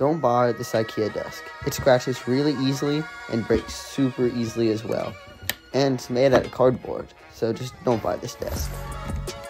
don't buy this IKEA desk. It scratches really easily and breaks super easily as well. And it's made out of cardboard, so just don't buy this desk.